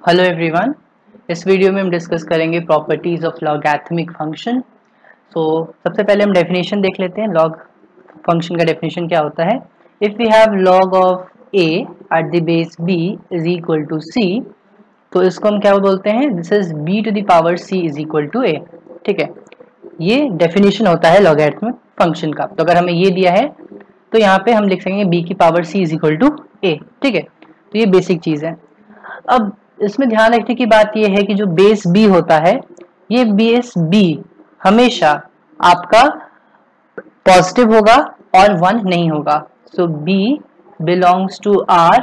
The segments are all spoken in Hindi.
Hello everyone. इस वीडियो में हम डिस्कस करेंगे प्रॉपर्टीज ऑफ लॉगैरिथमिक फंक्शन। सबसे पहले हम डेफिनेशन देख लेते हैं। लॉग फंक्शन का डेफिनेशन क्या होता है। If we have log of a at the base b is equal to c, तो इसको हम क्या बोलते हैं, this is b to the power c is equal to a। ठीक है, ये डेफिनेशन होता है लॉगैरिथमिक फंक्शन का। तो अगर हमें ये दिया है तो यहाँ पे हम लिख सकेंगे b की power c is equal to a। ठीक है, तो ये बेसिक चीज है। अब इसमें ध्यान रखने की बात यह है कि जो बेस b होता है, ये बेस b हमेशा आपका पॉजिटिव होगा और 1 नहीं होगा। So b belongs to r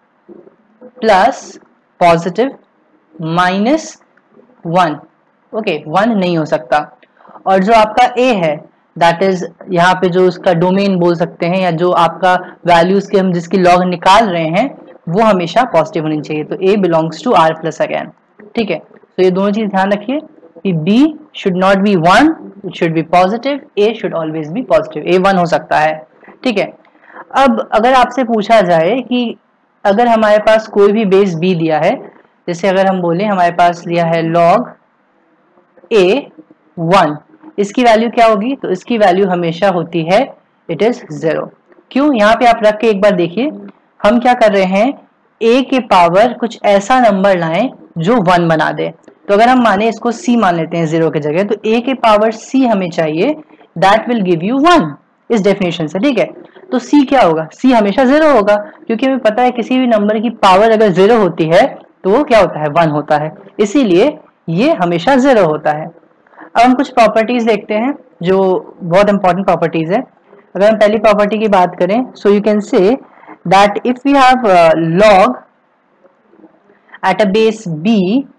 plus positive minus 1। Okay, 1 नहीं हो सकता। और जो आपका a है, दैट इज यहाँ पे जो उसका डोमेन बोल सकते हैं, या जो आपका वैल्यूज के हम जिसकी लॉग निकाल रहे हैं, वो हमेशा पॉजिटिव होनी चाहिए। तो a belongs to r plus again. ठीक है, तो ये दोनों चीज ध्यान रखिए कि b should not be 1, it should be positive, a should always be positive. a 1 हो सकता है। ठीक है, अब अगर आपसे पूछा जाए कि अगर हमारे पास कोई भी बेस b दिया है, जैसे अगर हम बोले हमारे पास दिया है log a 1, इसकी वैल्यू क्या होगी? तो इसकी वैल्यू हमेशा होती है इट इज 0। क्यों? यहाँ पे आप रख के एक बार देखिए, हम क्या कर रहे हैं, a के पावर कुछ ऐसा नंबर लाएं जो 1 बना दे। तो अगर हम माने इसको c मान लेते हैं 0 की जगह, तो a के पावर c हमें चाहिए, दैट विल गिव यू 1 इस डेफिनेशन से। ठीक है, तो c क्या होगा? c हमेशा 0 होगा, क्योंकि हमें पता है किसी भी नंबर की पावर अगर 0 होती है तो वो क्या होता है? 1 होता है। इसीलिए ये हमेशा 0 होता है। अब हम कुछ प्रॉपर्टीज देखते हैं जो बहुत इंपॉर्टेंट प्रॉपर्टीज है। अगर हम पहली प्रॉपर्टी की बात करें, so you can say that if we have log at a base b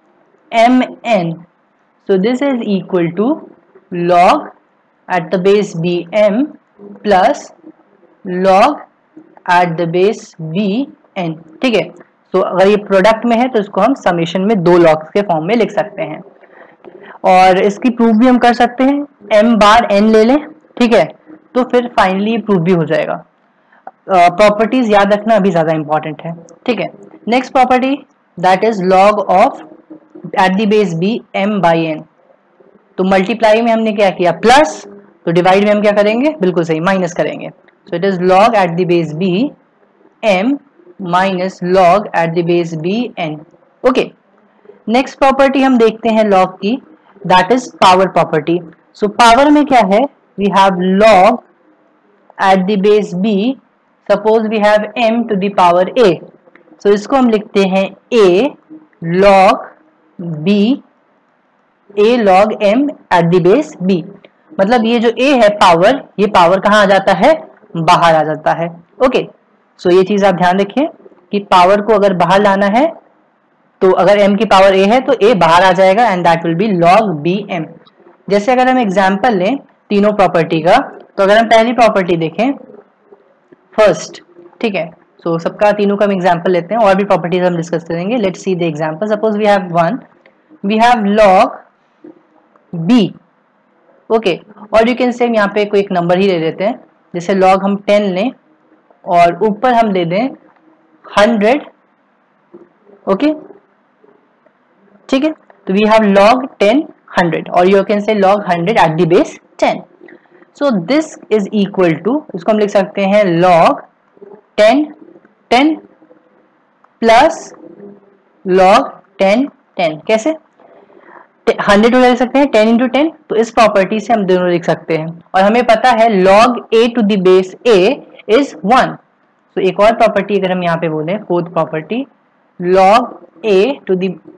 mn, so this is equal to log at the base b m plus log at the base b n। ठीक है, तो अगर ये प्रोडक्ट में है तो इसको हम समेशन में 2 लॉग्स के फॉर्म में लिख सकते हैं। और इसकी प्रूफ भी हम कर सकते हैं, m बार n ले लें। ठीक है, तो फिर फाइनली प्रूफ भी हो जाएगा। प्रॉपर्टीज याद रखना अभी ज्यादा इंपॉर्टेंट है। ठीक है, next property that is log of at the base b m by n। तो मल्टीप्लाई में हमने क्या किया? प्लस, तो डिवाइड में हम क्या करेंगे? बिल्कुल सही, माइनस करेंगे। So it is log at the base b m minus log at the base b n। Okay, next property हम देखते हैं log की, that is power property. So power में क्या है? We have log at the base b, suppose we have m to the power a, सो इसको हम लिखते हैं a log b, a log m at the base b। मतलब ये जो a है पावर, ये पावर कहाँ आ जाता है? बाहर आ जाता है। ओके, सो ये चीज आप ध्यान रखिए कि पावर को अगर बाहर लाना है तो अगर m की पावर a है तो a बाहर आ जाएगा, and that will be log bm। जैसे अगर हम एग्जांपल लें तीनों प्रॉपर्टी का, तो अगर हम पहली प्रॉपर्टी देखें फर्स्ट, ठीक है, सो सबका तीनों का हम एग्जांपल लेते हैं, और भी प्रॉपर्टीज हम डिस्कस करेंगे। Let's see the example. Suppose we have 1, we have log b। Okay, और यू कैन से यहाँ पे कोई एक नंबर ही ले लेते हैं, जैसे log हम 10 लें और ऊपर हम दे दें 100। ओके, ठीक है, तो वी हैव log 10 100, और you can say log 100 at the base 10। So this is equal to, इसको हम लिख सकते हैं log 10 10 प्लस log 10 10। कैसे? 100 को लिख सकते हैं 10 इंटू 10, तो इस प्रॉपर्टी से हम दोनों लिख सकते हैं। और हमें पता है log a to the base a is 1। तो एक और प्रॉपर्टी अगर हम यहाँ पे बोले, fourth property, log a to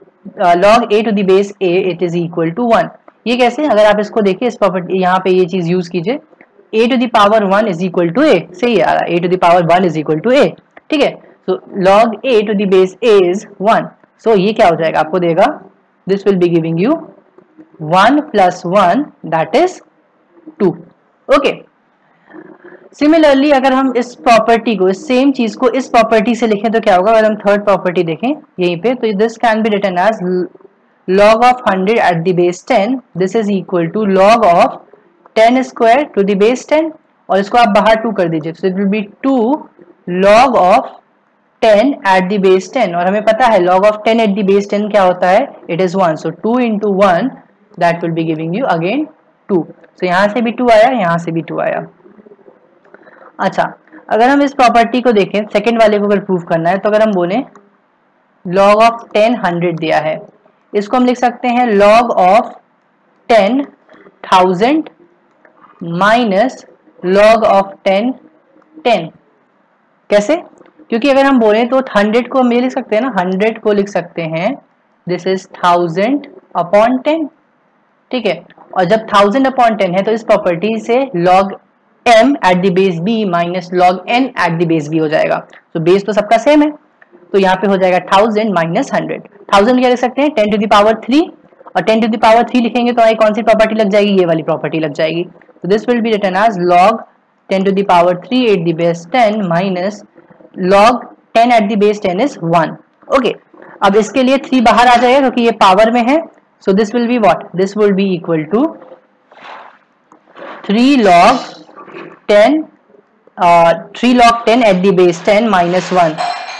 the base a it is equal to 1। ये कैसे? अगर आप इसको देखिए, इस प्रॉपर्टी यहाँ पे ये चीज यूज कीजिए, a to the power 1 is equal to a। सही आ रहा है, a to the power 1 is equal to a। ठीक है, सो log a to the base a is 1। So ये क्या हो जाएगा? आपको देगा, this will be giving you 1 plus 1 that is 2। Okay, similarly अगर हम इस प्रॉपर्टी को, इस सेम चीज को इस प्रॉपर्टी से लिखें तो क्या होगा? अगर हम थर्ड प्रॉपर्टी देखें यहीं पे, तो this can be written as log of 100 at the base 10, this is equal to log of 10 square to the base 10, और इसको आप बाहर 2 कर दीजिए, so it will be 2 log of 10 at the base 10, और हमें पता है log of 10 at the base 10 क्या होता है, it is 1, so 2 into 1 that will be giving you again 2, so यहाँ से भी 2 आया, यहाँ से भी 2 आया। अच्छा, अगर हम इस प्रॉपर्टी को देखें, सेकेंड वाले को अगर प्रूव करना है, तो अगर हम बोले log of 10 100 दिया है, इसको हम लिख सकते हैं log of 10 1000 minus log of 10 10। कैसे? क्योंकि अगर हम बोले तो 100 को हम ये लिख सकते हैं ना, 100 को लिख सकते हैं दिस इज 1000 अपॉन 10, ठीक है। और जब 1000 अपॉन 10 है तो इस प्रॉपर्टी से log m at the base b minus log n at the base b हो जाएगा। तो बेस तो सबका सेम है, तो यहाँ पे हो जाएगा 1000 माइनस 100। 1000 क्या लिख सकते हैं 10 टू द पावर 3, और 10 टू द पावर 3 लिखेंगे तो हमारी कौन सी प्रॉपर्टी लग जाएगी, ये वाली प्रॉपर्टी लग जाएगी। तो this will be written as log 10 to the power 3 at the base 10 minus log 10 at the base 10 is 1। Okay, अब इसके लिए 3 बाहर आ जाएगा क्योंकि ये पावर में है, so this will be what, this will be equal to 3 log 10 at the base 10 minus 1।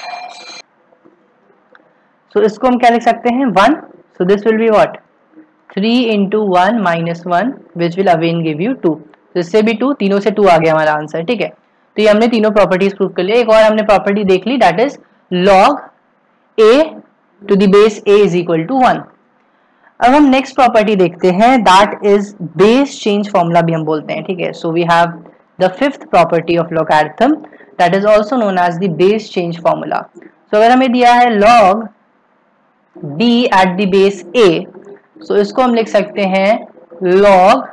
सो इसको हम क्या लिख सकते हैं 1, so this will be what 3 into 1 minus 1 which will again give you 2। तो इससे भी 2, तीनों से 2 आ गया हमारा आंसर, ठीक है। तो ये हमने तीनों प्रॉपर्टीज प्रूव कर लिया। एक और हमने प्रॉपर्टी देख ली, that is log a to the base a is equal to 1। अब हम नेक्स्ट प्रॉपर्टी देखते हैं, that is base change formula भी हम बोलते हैं, ठीक है। So we have the fifth property of logarithm that is also known as the base change formula. सो अगर हमें दिया है log b at the base a, सो इसको हम लिख सकते हैं log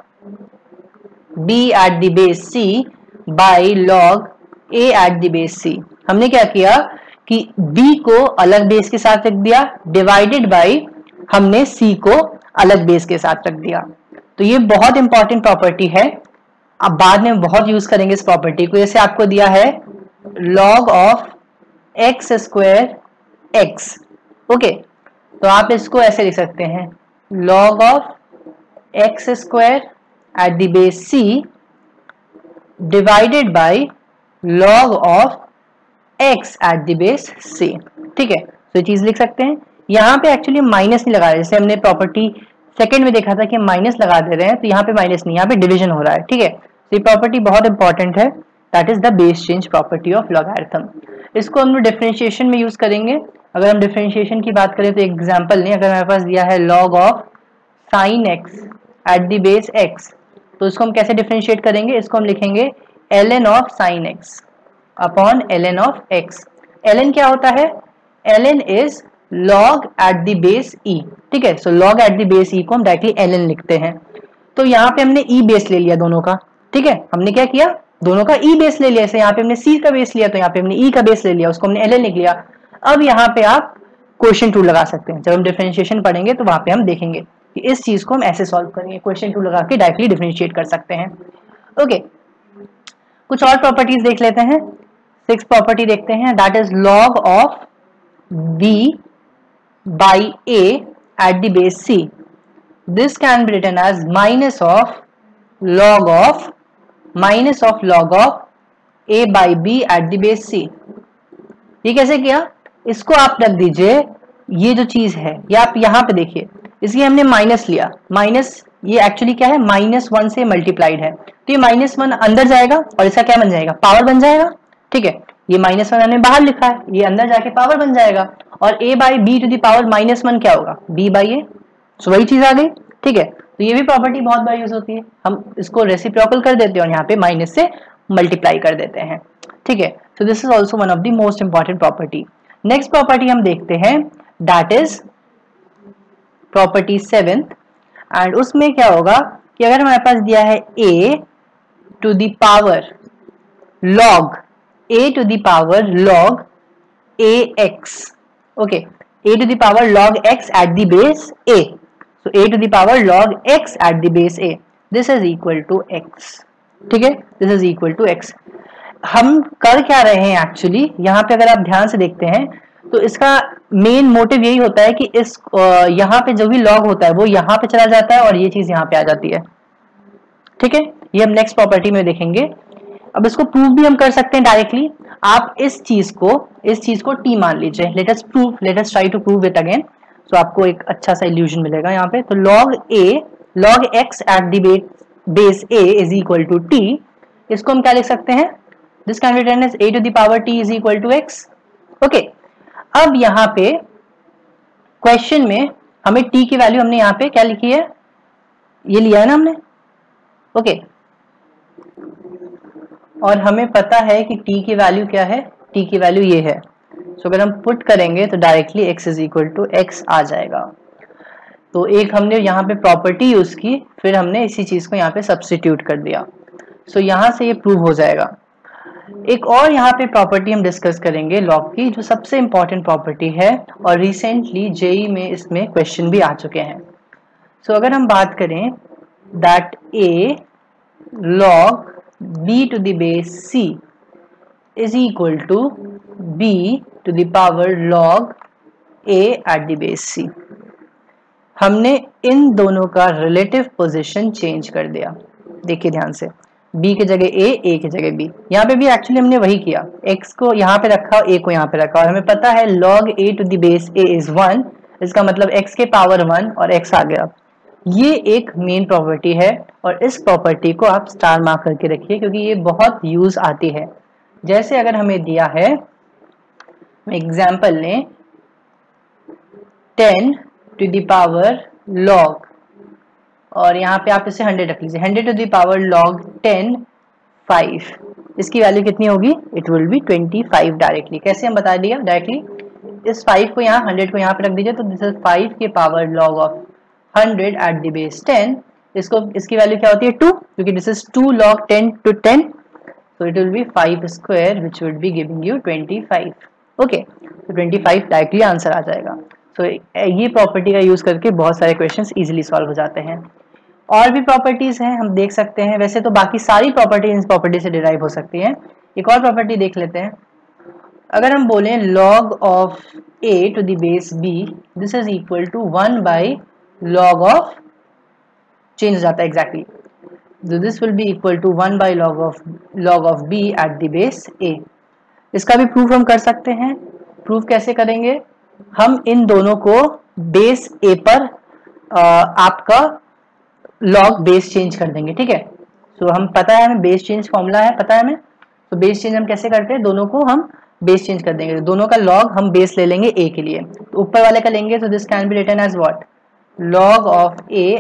b at the base c by log a at the base c। हमने क्या किया कि b को अलग बेस के साथ रख दिया, डिवाइडेड बाई हमने c को अलग बेस के साथ रख दिया। तो ये बहुत इंपॉर्टेंट प्रॉपर्टी है, अब बाद में बहुत यूज करेंगे इस प्रॉपर्टी को। जैसे आपको दिया है log of x square x, okay, तो आप इसको ऐसे लिख सकते हैं log of x square at the base c divided by log of x at the base c, ठीक है। तो ये चीज लिख सकते हैं। यहाँ पे एक्चुअली माइनस नहीं लगा रहे, जैसे हमने प्रॉपर्टी सेकंड में देखा था कि माइनस लगा दे रहे हैं, तो यहाँ पे माइनस नहीं, यहाँ पे डिवीजन हो रहा है, ठीक है। तो ये प्रॉपर्टी बहुत इंपॉर्टेंट है, that is the base change property of logarithm. इसको हम लोग डिफरेंशिएशन में यूज करेंगे। अगर हम डिफरेंशिएशन की बात करें तो एग्जाम्पल नहीं, अगर हमारे पास दिया है log of sine x at the base x, तो इसको हम कैसे डिफरेंशिएट करेंगे, इसको हम लिखेंगे ln of sine x upon ln of x। ln क्या होता है, ln is log at the base e, ठीक है। सो log at the base e को हम डायरेक्टली ln लिखते हैं। तो यहाँ पे हमने e बेस ले लिया दोनों का, ठीक है। हमने क्या किया, दोनों का e बेस ले लिया। जैसे यहाँ पे हमने c का बेस लिया, तो यहाँ पे हमने e का बेस ले लिया, उसको हमने ln लिख लिया। अब यहाँ पे आप क्वेश्चन टूल लगा सकते हैं, जब हम डिफरेंशिएशन पढ़ेंगे तो वहां पे हम देखेंगे कि इस चीज को हम ऐसे सॉल्व करेंगे, क्वेश्चन टूल लगा के डायरेक्टली डिफरेंशिएट कर सकते हैं। ओके, कुछ और प्रॉपर्टीज देख लेते हैं। 6th प्रॉपर्टी देखते हैं, that is log of b by a at the base c. This can be written as minus of log of a by b at the base c। ये कैसे किया, इसको आप रख दीजिए, ये जो चीज है ये आप यहाँ पे देखिए, इसलिए हमने माइनस लिया, माइनस ये एक्चुअली क्या है -1 से मल्टीप्लाइड है, तो ये -1 अंदर जाएगा और इसका क्या बन जाएगा, पावर बन जाएगा, ठीक है। ये -1 हमने बाहर लिखा है, ये अंदर जाके पावर बन जाएगा, और a by b to the power -1 क्या होगा, b बाई a, सो वही चीज आ गई, ठीक है। तो ये भी प्रॉपर्टी बहुत बार यूज होती है, हम इसको रेसिप्रोकल कर देते हैं और यहाँ पे माइनस से मल्टीप्लाई कर देते हैं, ठीक है। So this is also one of the most important property. Next property हम देखते हैं, that is property 7th, and उसमें क्या होगा कि अगर हमारे पास दिया है a to the power log ax, okay, a to the power log x at the base a, so a to the power log x at the base a, this is equal to x, ठीक है, this is equal to x। हम कर क्या रहे हैं एक्चुअली, यहाँ पे अगर आप ध्यान से देखते हैं तो इसका मेन मोटिव यही होता है कि इस यहाँ पे जो भी log होता है वो यहाँ पे चला जाता है और ये चीज यहाँ पे आ जाती है, ठीक है। ये हम नेक्स्ट प्रॉपर्टी में देखेंगे। अब इसको प्रूव भी हम कर सकते हैं डायरेक्टली। आप इस चीज को टी मान लीजिए। Let us try to prove it again. सो आपको एक अच्छा सा इल्यूजन मिलेगा यहाँ पे। तो log x at the base a is equal to t, इसको हम क्या लिख सकते हैं, this can be written as a to the power t is equal to x। Okay, अब यहाँ पे क्वेश्चन में हमें t की वैल्यू हमने यहाँ पे क्या लिखी है, ये लिया है ना हमने। ओके, और हमें पता है कि t की वैल्यू क्या है, t की वैल्यू ये है। सो अगर हम पुट करेंगे तो directly x is equal to x आ जाएगा। तो एक हमने यहाँ पे प्रॉपर्टी यूज की, फिर हमने इसी चीज को यहाँ पे सब्स्टिट्यूट कर दिया। सो यहाँ से ये प्रूव हो जाएगा। एक और यहाँ पे प्रॉपर्टी हम डिस्कस करेंगे लॉग की, जो सबसे इंपॉर्टेंट प्रॉपर्टी है और रिसेंटली जेई में इसमें क्वेश्चन भी आ चुके हैं। सो अगर हम बात करें that a log b to the base c is equal to b to the power log a at the base c, हमने इन दोनों का रिलेटिव पोजीशन चेंज कर दिया। देखिए ध्यान से, b की जगह a की जगह b। यहाँ पे भी एक्चुअली हमने वही किया, x को यहाँ पे रखा, a को यहाँ पे रखा, और हमें पता है log a to the base a is 1, इसका मतलब x के पावर 1 और x आ गया। ये एक मेन प्रॉपर्टी है और इस प्रॉपर्टी को आप स्टार मार्क करके रखिए क्योंकि ये बहुत यूज आती है। जैसे अगर हमें दिया है, एग्जाम्पल लें 10 टू द पावर log, और यहाँ पे आप इसे 100 रख लीजिए, 100 टू द पावर log 10 5, इसकी वैल्यू कितनी होगी, इट विल बी 25 डायरेक्टली। कैसे हम बता दिया, डायरेक्टली इस 5 को यहाँ 100 को यहाँ पे रख दीजिए, तो दिस इज 5 के power log of 100 at the base 10। इसकी वैल्यू क्या होती है 2, क्योंकि this is 2 log 10 to 10, so it will be 5 square which would be giving you 25। Okay, तो 25 डायरेक्टली आंसर आ जाएगा। सो ये प्रॉपर्टी का यूज करके बहुत सारे क्वेश्चंस इजीली सॉल्व हो जाते हैं। और भी प्रॉपर्टीज हैं हम देख सकते हैं, वैसे तो बाकी सारी प्रॉपर्टी इस प्रॉपर्टी से डिराइव हो सकती हैं। एक और प्रॉपर्टी देख लेते हैं। अगर हम बोलें log of a to the base b, this is equal to 1 by log of, change हो जाता है exactly, this will be equal to 1 by log of b at the base a। इसका भी प्रूफ हम कर सकते हैं। प्रूफ कैसे करेंगे, हम इन दोनों को बेस a पर आपका log बेस चेंज कर देंगे, ठीक है। सो हम पता है, हमें बेस चेंज फॉर्मूला है पता है हमें, तो बेस चेंज हम कैसे करते हैं, दोनों को हम बेस चेंज कर देंगे, दोनों का log हम बेस ले लेंगे a के लिए, तो ऊपर वाले का लेंगे, तो this can be written as what, log of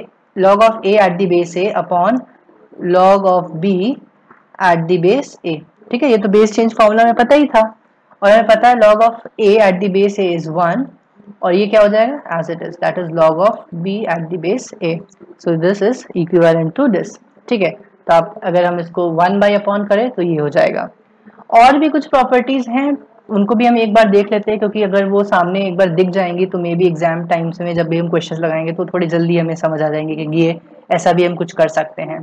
a at the base a upon log of b at the base a, ठीक है। ये तो बेस चेंज फॉर्मूला में पता ही था, और हमें पता है log of a at the base a is 1, और ये क्या हो जाएगा as it is, that is log of b at the base a। So this is equivalent to this, ठीक है। तो आप अगर हम इसको 1 बाई अपॉन करें तो ये हो जाएगा। और भी कुछ प्रॉपर्टीज हैं, उनको भी हम एक बार देख लेते हैं, क्योंकि अगर वो सामने एक बार दिख जाएंगी तो मे बी एग्जाम टाइम्स में जब भी हम क्वेश्चन लगाएंगे तो थोड़ी जल्दी हमें समझ आ जाएंगे कि ये ऐसा भी हम कुछ कर सकते हैं।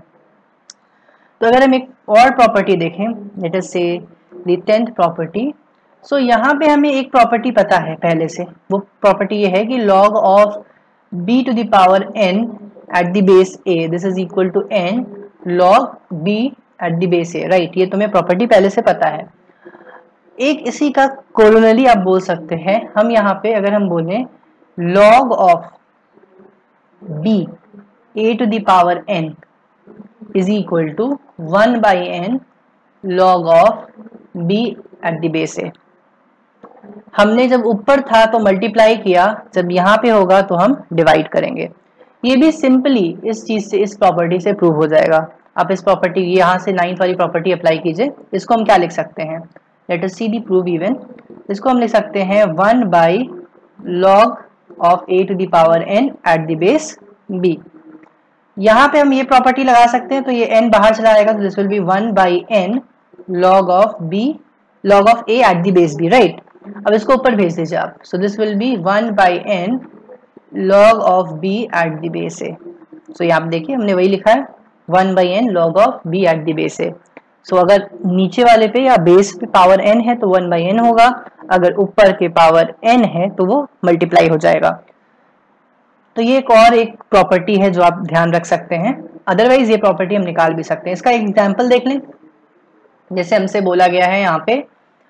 तो अगर हम एक और प्रॉपर्टी देखें, लेट अस से द 10th प्रॉपर्टी। सो यहाँ पे हमें एक प्रॉपर्टी पता है पहले से, वो प्रॉपर्टी ये है कि log of b to the power n at the base a, this is equal to n log b at the base a, right. ये तुम्हें प्रॉपर्टी पहले से पता है। एक इसी का कोरोनली आप बोल सकते हैं, हम यहाँ पे अगर हम बोलें log of b a to the power n is equal to 1 by n log of b at the base a। हमने जब ऊपर था तो मल्टीप्लाई किया, जब यहाँ पे होगा तो हम डिवाइड करेंगे। ये भी सिंपली इस चीज से, इस प्रॉपर्टी से प्रूव हो जाएगा। आप इस प्रॉपर्टी, यहाँ से 9th वाली प्रॉपर्टी अप्लाई कीजिए। इसको हम क्या लिख सकते हैं, let us see the prove even. इसको हम लिख सकते हैं 1 by log of a to the power n at the base b। यहाँ पे हम ये प्रॉपर्टी लगा सकते हैं, तो ये n बाहर चला आएगा, तो this will be 1 by n log of a at the base b, right. अब इसको ऊपर भेज दीजिए आप, so this will be 1 by n log of b at the base a। So यहाँ आप देखिए हमने वही लिखा है 1 by n log of b at the base a। So अगर नीचे वाले पे या बेस पे पावर n है तो 1 बाई n होगा, अगर ऊपर के पावर n है तो वो मल्टीप्लाई हो जाएगा। तो ये एक प्रॉपर्टी है जो आप ध्यान रख सकते हैं। अदरवाइज ये प्रॉपर्टी हम निकाल भी सकते हैं। इसका एग्जाम्पल देख लें। जैसे हमसे बोला गया है यहाँ पे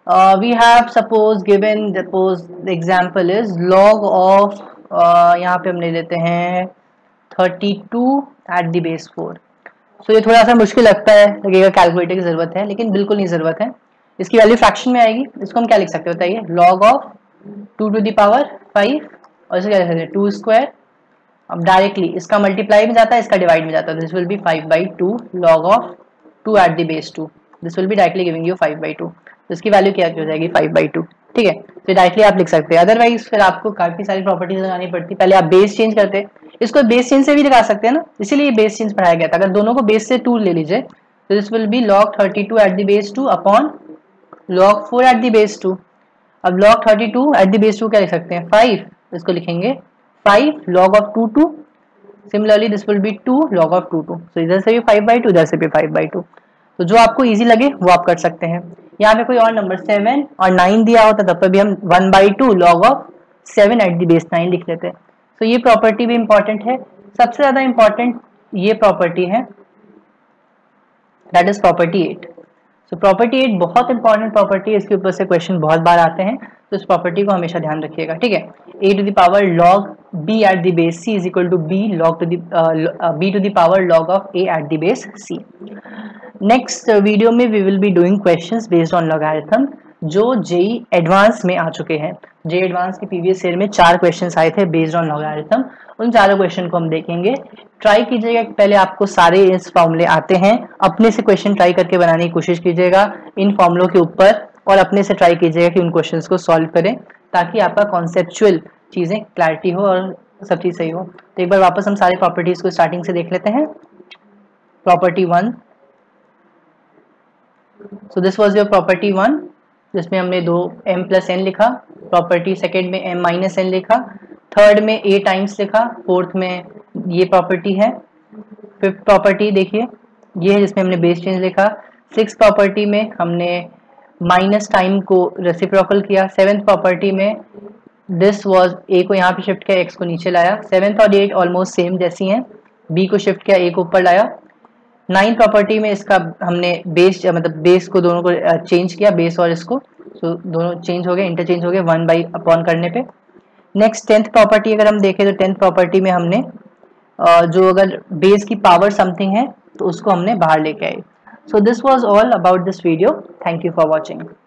we have suppose given suppose the example is log of यहाँ पे हम ले लेते हैं 32 at the base 4. सो ये थोड़ा सा मुश्किल लगता है, लगेगा कैलकुलेटर की जरूरत है, लेकिन बिल्कुल नहीं जरूरत है। इसकी वैल्यू फ्रैक्शन में आएगी। इसको हम क्या लिख सकते हैं बताइए, log of 2 to the power 5 और इसे क्या लिख सकते हैं 2 स्क्वायर। अब डायरेक्टली इसका मल्टीप्लाई में जाता है, इसका डिवाइड में जाता है, this will be 5/2 log of 2 at the base 2, this will be directly giving you 5/2। तो इसकी वैल्यू क्या हो जाएगी 5/2, ठीक है। तो डायरेक्टली आप लिख सकते हैं, अदरवाइज फिर आपको काफी सारी प्रॉपर्टीज लगानी पड़ती। पहले आप बेस चेंज करते, इसको बेस चेंज से भी लगा सकते हैं ना, इसीलिए बेस चेंज पढ़ाया गया था। अगर दोनों को बेस से 2 ले लीजिए तो this will be log 32 at the base 2 upon log 4 at the base 2। अब log 32 at the base 2 क्या लिख सकते हैं 5, इसको लिखेंगे 5 log of 2 similarly this will be 2 log of 2। So इधर से भी 5/2, इधर से भी 5/2। तो जो आपको इजी लगे वो आप कर सकते हैं। यहाँ पे कोई और नंबर 7 और 9 दिया होता तब पर भी हम 1/2 log of 7 at the base 9 लिख लेते हैं। तो ये प्रॉपर्टी भी इंपॉर्टेंट है। सबसे ज्यादा इंपॉर्टेंट ये प्रॉपर्टी है, that is property 8। So property 8 बहुत इंपॉर्टेंट प्रॉपर्टी है, इसके ऊपर से क्वेश्चन बहुत बार आते हैं, तो इस प्रॉपर्टी को हमेशा ध्यान रखिएगा, ठीक है। a to the power log b at the base c is equal to b log to the b to the power log of a at the base c। Next video में we will be doing questions based on logarithm जो जेई एडवांस में आ चुके हैं। जेई एडवांस के प्रीवियस ईयर में 4 क्वेश्चंस आए थे बेस्ड ऑन लॉगरिथम, उन चारों क्वेश्चन को हम देखेंगे। ट्राई कीजिएगा कि पहले आपको सारे इस फॉर्मूले आते हैं, अपने से क्वेश्चन ट्राई करके बनाने की कोशिश कीजिएगा इन फॉर्मूलों के ऊपर, और अपने से ट्राई कीजिएगा कि उन क्वेश्चंस को सॉल्व करें ताकि आपका कॉन्सेप्चुअल चीजें क्लैरिटी हो और सब चीज सही हो। तो एक बार वापस हम सारे प्रॉपर्टीज को स्टार्टिंग से देख लेते हैं। Property 1, so this was your property 1 जिसमें हमने 2 m + n लिखा। प्रॉपर्टी सेकंड में m - n लिखा, थर्ड में a टाइम्स लिखा, फोर्थ में ये प्रॉपर्टी है। फिफ्थ प्रॉपर्टी देखिए ये है जिसमें हमने बेस चेंज लिखा। सिक्स प्रॉपर्टी में हमने माइनस टाइम को रेसिप्रोकल किया। सेवेंथ प्रॉपर्टी में दिस वाज a को यहाँ पे शिफ्ट किया, x को नीचे लाया। सेवेंथ और 8 ऑलमोस्ट सेम जैसी हैं, b को शिफ्ट किया, a को ऊपर लाया। नाइन्थ प्रॉपर्टी में इसका हमने बेस मतलब बेस को दोनों को चेंज किया, बेस और इसको, सो दोनों चेंज हो गए, इंटरचेंज हो गए 1/अपॉन करने पे। नेक्स्ट 10th प्रॉपर्टी अगर हम देखें तो 10th प्रॉपर्टी में हमने जो अगर बेस की पावर समथिंग है तो उसको हमने बाहर लेके आए। So this was all about this video, thank you for watching.